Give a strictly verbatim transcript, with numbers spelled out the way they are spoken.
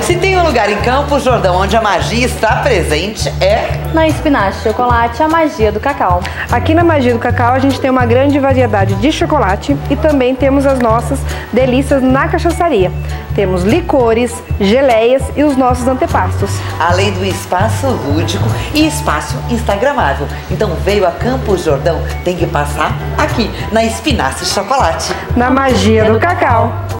Se tem um lugar em Campos Jordão onde a magia está presente, é... Na Espinache Chocolate, a magia do cacau. Aqui na Magia do Cacau a gente tem uma grande variedade de chocolate e também temos as nossas delícias na cachaçaria. Temos licores, geleias e os nossos antepastos. Além do espaço lúdico e espaço instagramável. Então veio a Campos Jordão, tem que passar aqui, na Espinache Chocolate. Na Magia do Cacau.